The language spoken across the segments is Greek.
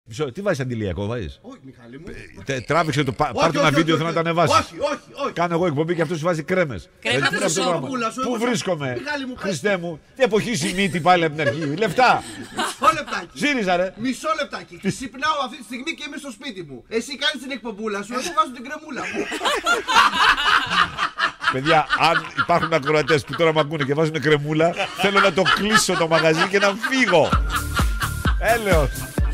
Τι βάζεις αντιλιακό, βάζεις? Όχι, Μιχάλη μου. Τράβηξε το. Πάρ' το ένα βίντεο, θέλω να το ανεβάσεις. Όχι. Κάνω εγώ εκπομπή και αυτός σου βάζει κρέμες. Πού βρίσκομαι, Χριστέ μου, τι εποχή η μύτη πάλι από την αρχή. Λεφτά. Μισό λεπτάκι. ΣΥΡΙΖΑ, ρε. Μισό λεπτάκι. Ξυπνάω αυτή τη στιγμή και είμαι στο σπίτι μου. Εσύ κάνεις την εκπομπούλα σου, εγώ βάζω την κρεμούλα μου. Παιδιά, αν υπάρχουν ακροατές που τώρα με ακούνε και βάζουν κρεμούλα, θέλω να το κλείσω το μαγαζί και να φύγω. Έλεος.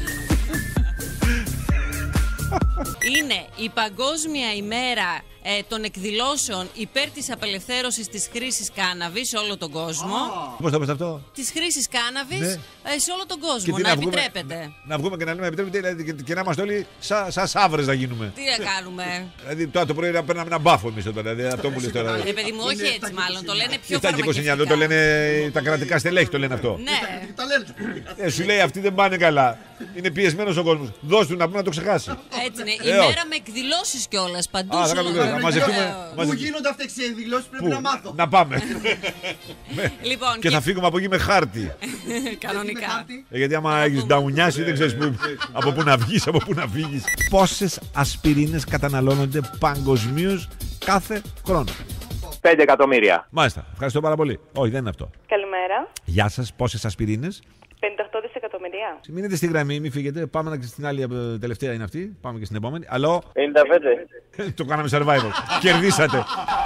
Είναι η Παγκόσμια ημέρα των εκδηλώσεων υπέρ της απελευθέρωσης της χρήσης κάναβης σε όλο τον κόσμο. Πώς θα πες αυτό? Της χρήσης κάναβης σε όλο τον κόσμο. Και να επιτρέπεται. Να βγούμε και να λέμε επιτρέπεται, δηλαδή, και να είμαστε όλοι σαν σαύρες να γίνουμε. Τι να κάνουμε. Δηλαδή τώρα το πρωί να παίρναμε ένα μπάφο εμείς τώρα. Δηλαδή, αυτό που λες τώρα. Παιδί μου, όχι έτσι μάλλον. Το λένε πιο φαρμακευτικά. 729, το λένε τα κρατικά στελέχη, το λένε αυτό. Ναι. Σου λέει αυτοί δεν πάνε καλά. Είναι πιεσμένος ο κόσμος. Δώσ' του να πούμε να το ξεχάσει. Έτσι είναι. Η μέρα με εκδηλώσεις κιόλας παντού. Πού γίνονται αυτές οι εκδηλώσεις, πρέπει να μάθω. Να πάμε. Λοιπόν, και θα φύγουμε από εκεί με χάρτη. Κανονικά. Γιατί άμα έχεις νταουνιάσει δεν ξέρεις από πού να βγεις, από πού να φύγεις. Πόσες ασπιρίνες καταναλώνονται παγκοσμίως κάθε χρόνο? 5 εκατομμύρια. Μάλιστα. Ευχαριστώ πάρα πολύ. Όχι, δεν είναι αυτό. Καλημέρα. Γεια σας. Πόσες ασπιρίνες? 58 δισεκατομμυρία. Μείνετε στη γραμμή, μην φύγετε. Πάμε και στην άλλη, τελευταία είναι αυτή. Πάμε και στην επόμενη. Αλλό. 55. Το κάναμε survival. Κερδίσατε.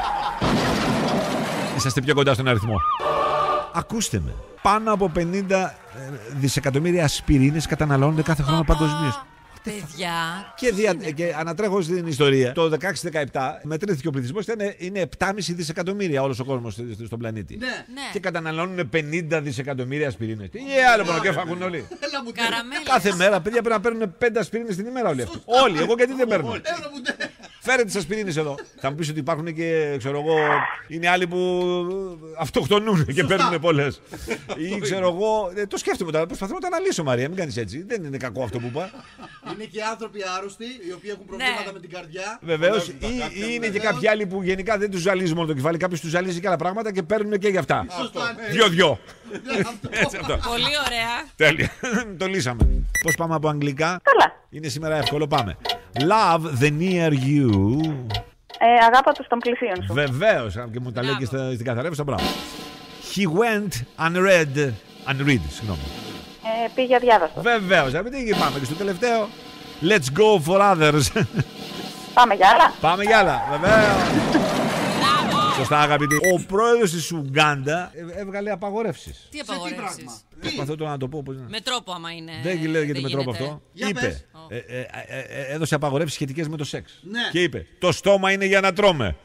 Είσαστε πιο κοντά στον αριθμό. Ακούστε με. Πάνω από 50 δισεκατομμύρια ασπιρίνες καταναλώνονται κάθε χρόνο παγκοσμίως. Παιδιά. Και ανατρέχω στην ιστορία. Το 16-17 μετρήθηκε ο πληθυσμός, είναι 7,5 δισεκατομμύρια όλος ο κόσμος στον πλανήτη. Ναι. Και καταναλώνουν 50 δισεκατομμύρια ασπιρίνες. Τι άλλο μόνο και φάγουν όλοι. Κάθε μέρα, παιδιά, πρέπει να παίρνουν 5 ασπιρίνες την ημέρα όλοι αυτοί. Όλοι, εγώ γιατί δεν παίρνω. Φέρε τις ασπιρίνες εδώ. Θα μου πεις ότι υπάρχουν και, ξέρω εγώ, είναι άλλοι που αυτοκτονούν και παίρνουν πολλές. Ή ξέρω εγώ, το σκέφτομαι τώρα, προσπαθώ να το αναλύσω, Μαρία, μην κάνεις έτσι. Δεν είναι κακό αυτό που είπα. Είναι και άνθρωποι άρρωστοι, οι οποίοι έχουν προβλήματα με την καρδιά. Βεβαίως, ή είναι και κάποιοι άλλοι που γενικά δεν τους ζαλίζει μόνο το κεφάλι, κάποιος τους ζαλίζει και άλλα πράγματα και παίρνουν και για αυτά. Δυο-δυο. Πολύ ωραία. Τέλεια. Το λύσαμε. Πώς πάμε από αγγλικά? Καλά. Είναι σήμερα εύκολο, πάμε. Love the near you. Αγάπα τους των πλησίων σου. Βεβαίως, και μου τα λέει και στην καθαρεύουσα, μπράβο. He went unread, συγγνώμη. Πήγε αδιάβαστο. Βεβαίως, πάμε και στο τελευταίο. Let's go for others. Πάμε για άλλα. Πάμε για άλλα, βεβαίως. Σωστά, αγαπητοί. Ο πρόεδρος της Ουγκάντα έβγαλε απαγορεύσεις. Τι απαγορεύσεις? Προσπαθώ τώρα να το πω. Με τρόπο, άμα είναι. Δεν λέγεται με τρόπο αυτό. Είπε. Έδωσε απαγορεύσεις σχετικές με το σεξ. Και είπε: το στόμα είναι για να τρώμε.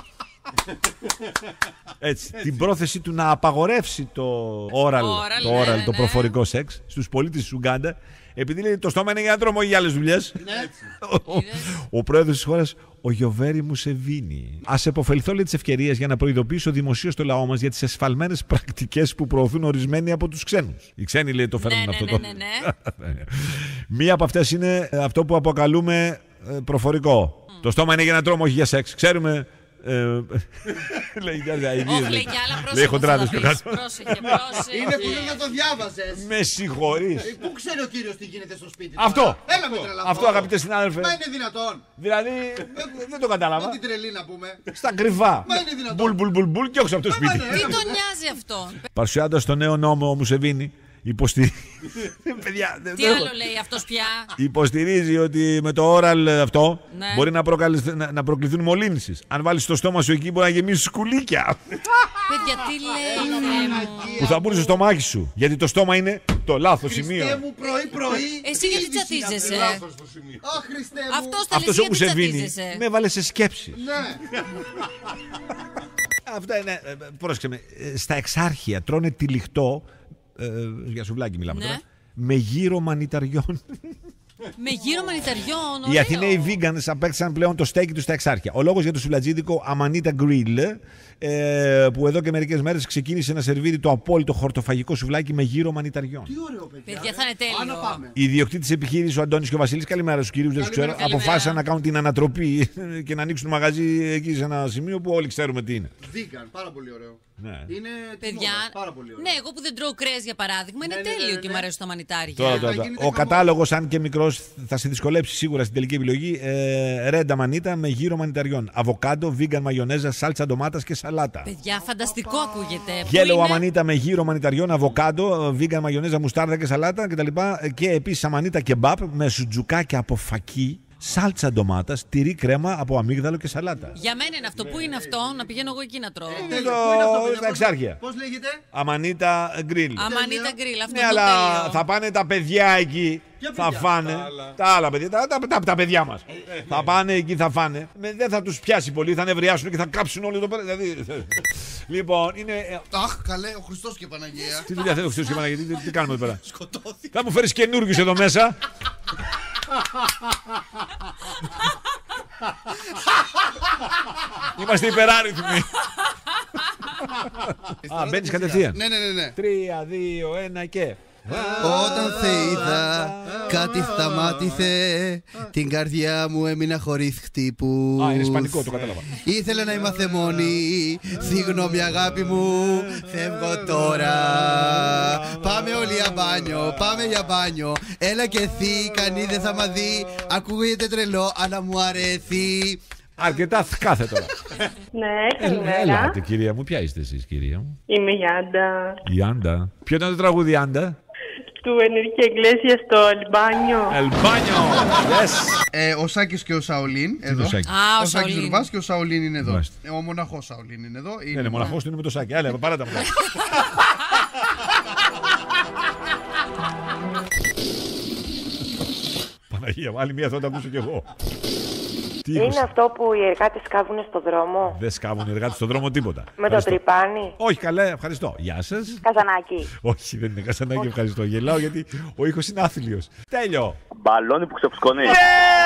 Έτσι. Την πρόθεση του να απαγορεύσει το oral, το προφορικό σεξ στους πολίτες της Ουγκάντα, επειδή λέει το στόμα είναι για να τρώμε, όχι για άλλες δουλειές. Ο πρόεδρος της χώρας, ο Γιοβέρι Μουσεβίνι. Ας επωφεληθώ, λέει, της ευκαιρίας για να προειδοποιήσω δημοσίως το λαό μας για τις εσφαλμένες πρακτικές που προωθούν ορισμένοι από τους ξένους. Οι ξένοι, λέει, το φέρνουν αυτό. Μία από αυτές είναι αυτό που αποκαλούμε προφορικό. Το στόμα είναι για να τρώμε, όχι για σεξ. Ξέρουμε. Λέει κι άλλα χοντράδες πιο κάτω. Είναι που δεν το διάβαζες. Με συγχωρείς. Πού ξέρει ο κύριος τι γίνεται στο σπίτι? Αυτό. Έλα με τρελαθώ. Αυτό, αγαπητέ συνάδελφε. Μα είναι δυνατόν? Δηλαδή δεν το κατάλαβα. Με την τρελή να πούμε. Στα κρυφά. Μα είναι δυνατόν? Μπουλ και όχι από το σπίτι. Τι τον νοιάζει αυτό? Παρουσιάζοντας το νέο νόμο ο Μουσεβίνι τι άλλο λέει αυτός πια? Υποστηρίζει ότι με το oral αυτό μπορεί να προκληθούν μολύνσεις. Αν βάλεις το στόμα σου εκεί μπορεί να γεμίσει σκουλίκια. Παιδιά, τι λέει? Που θα μπουν στο στομάχι σου. Γιατί το στόμα είναι το λάθος σημείο. Χριστέ μου, πρωί. Εσύ γιατί τσατίζεσαι? Αυτός ο Μουσεβίνι με έβαλε σε σκέψη. Αυτά είναι. Πρόσεξε με. Στα εξάρχεια τρώνε τυλιχτό. Για σουβλάκι μιλάμε τώρα. Με γύρο μανιταριών. Με γύρο μανιταριών. Οι Αθηναίοι vegans απέκτησαν πλέον το στέκι τους στα εξάρχεια. Ο λόγος για το σουβλατζίδικο Amanita Grill, που εδώ και μερικές μέρες ξεκίνησε να σερβίρει το απόλυτο χορτοφαγικό σουβλάκι με γύρο μανιταριών. Τι ωραίο, παιδιά. Παιδιά, θα είναι τέλειο. Οι ιδιοκτήτες της επιχείρησης, ο Αντώνης και ο Βασίλης, καλημέρα στους κυρίους, δεν τους ξέρω, αποφάσισαν να κάνουν την ανατροπή και να ανοίξουν μαγαζί εκεί σε ένα σημείο που όλοι ξέρουμε τι είναι. Vegan, πάρα πολύ ωραίο. Ναι. Είναι παιδιά. Πάρα πολύ ωραία. Ναι, εγώ που δεν τρώω κρέας για παράδειγμα, είναι τέλειο και μου αρέσουν τα μανιτάρια. Τώρα. Ο κατάλογος, αν και μικρός, θα σε δυσκολέψει σίγουρα στην τελική επιλογή. Ρέντα μανίτα με γύρο μανιταριών. Αβοκάντο, vegan μαγιονέζα, σάλτσα ντομάτας και σαλάτα. Παιδιά, φανταστικό ακούγεται. Γέλο αμανίτα με γύρο μανιταριών, αβοκάντο, vegan μαγιονέζα, μουστάρδα και σαλάτα κτλ. Και επίσης αμανίτα κεμπάπ με σουτζουκάκια από φακί. Σάλτσα ντομάτας, τυρί κρέμα από αμύγδαλο και σαλάτα. Για μένα είναι αυτό. Πού είναι αυτό, να πηγαίνω εγώ εκεί να τρώω. Στα Εξάρχεια. Πώς λέγεται? Αμανίτα γκριλ. Αμανίτα γκριλ, αυτό Ναι, είναι αλλά τέλειο. θα πάνε τα παιδιά εκεί. Θα φάνε. Τα άλλα παιδιά. Τα παιδιά μας. Θα πάνε εκεί, θα φάνε. Δεν θα τους πιάσει πολύ, θα νευριάσουν και θα κάψουν όλοι το πέρα. Λοιπόν, είναι. Αχ, καλέ, ο Χριστός και η Παναγία. Τι δουλειά θέλει ο Χριστός και η Παναγία, τι κάνουμε εδώ πέρα. Θα μου φέρεις καινούργιους εδώ μέσα. Είμαστε υπεράριθμοι. Α, μπαίνεις κατευθείαν. Ναι. 3, 2, 1 και. Όταν θε είδα, κάτι σταμάτησε. Την καρδιά μου έμεινα χωρίς χτύπους. Α, είναι ισπανικό, το κατάλαβα. Ήθελα να είμαστε μόνοι. Συγγνώμη αγάπη μου, φεύγω τώρα. Πάμε όλοι για μπάνιο, πάμε για μπάνιο. Έλα και εσύ, κανείς δεν θα μας δει. Ακούγεται τρελό, αλλά μου αρέσει. Αρκετά κάθε τώρα. Ναι, καλημέρα. Ελάτε κυρία μου, ποια είστε εσείς κυρία μου? Είμαι η Άντα. Η Άντα. Ποιο ήταν το τραγούδι Άντα? Του Ενρίκε Εγκλέσια στο Αλμπάνιο. Ελμπάνιο. Yes. Ο Σάκης και ο Σαολίν εδώ. το Σάκη? Α, Ο Σάκης Ζουρβάς και ο Σαολίν είναι εδώ. Μάλιστα. Ο μοναχός Σαολίν είναι εδώ. Ναι, μοναχός του είναι με το Σάκη. Άλλα, παρά τα πράγματα. Παναγία, άλλη μία θα το ακούσω κι εγώ. Τι Είναι άκουσα? αυτό που οι εργάτες σκάβουν στο δρόμο. Δεν σκάβουν οι εργάτες στον δρόμο τίποτα. Με το Ευχαριστώ. τρυπάνι. Όχι, καλά, ευχαριστώ. Γεια σας. Καζανάκι. Όχι, δεν είναι κασανάκι, ευχαριστώ. Γελάω γιατί ο ήχος είναι άθλιος. Τέλειο. Μπαλόνι που ξεφουσκώνει. Ναι.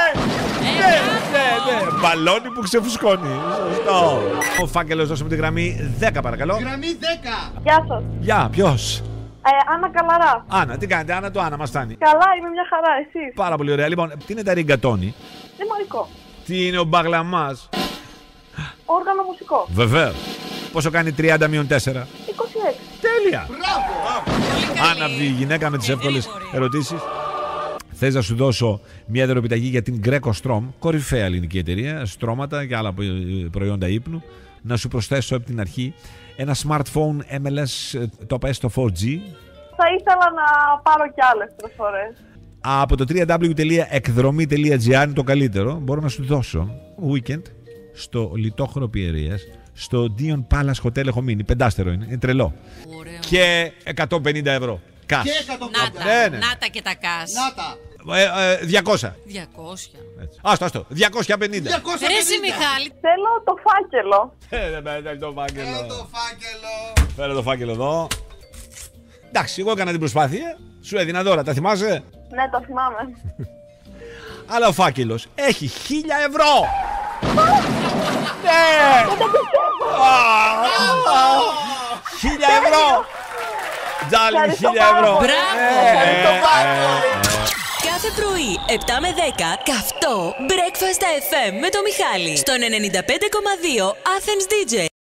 Μπαλόνι που ξεφουσκώνει. Σωστό. Ο φάκελος, δώσε μου τη γραμμή 10 παρακαλώ. Γραμμή 10. Γεια σας. Γεια, ποιος? Άννα Καλαρά. Άννα, τι κάνετε, Άννα, το Άννα μας φτάνει. Καλά, είμαι μια χαρά, εσείς. Πάρα πολύ ωραία. Λοιπόν, τι είναι τα ριγκατόνι? Δημαρικό. Τι είναι ο μπαγλαμάς? Όργανο μουσικό. Βεβαίως. Πόσο κάνει 30 μείον 4? 26. Τέλεια. Πολύ Άννα, καλή. η γυναίκα με τις εύκολες γρήγορη. ερωτήσεις. Θες να σου δώσω μια δωροπιταγή για την Greco Strom, κορυφαία ελληνική εταιρεία, στρώματα και άλλα προϊόντα ύπνου. Να σου προσθέσω από την αρχή ένα smartphone MLS το PS το 4G. Θα ήθελα να πάρω κι άλλες προσφορές. Από το www.εκδρομή.gr είναι το καλύτερο. Μπορώ να σου δώσω weekend στο Λιτόχωρο Πιερίας, στο Dion Palace Hotel έχω μείνει. 5 είναι τρελό. Ωραίο. Και 150 ευρώ. Κας. Και 150. Ναι. Να τα και τα κας. Να τα. 200. 200. Άστο. 250. 250. Ρε εσύ Μιχάλη. Θέλω το φάκελο. Το φάκελο. Το φάκελο. Φέρε το φάκελο εδώ. Εντάξει, εγώ έκανα την προσπάθεια. Σου έδινα δώρα, τα θυμάσαι? Ναι, το θυμάμαι. Αλλά ο φάκελος έχει 1000 ευρώ. Ναι! 1000 ευρώ. Τζάλι, 1000 ευρώ. Μπράβο. Κάθε πρωί 7 με 10 καυτό Breakfast FM με το Μιχάλη στον 95,2 Athens DJ.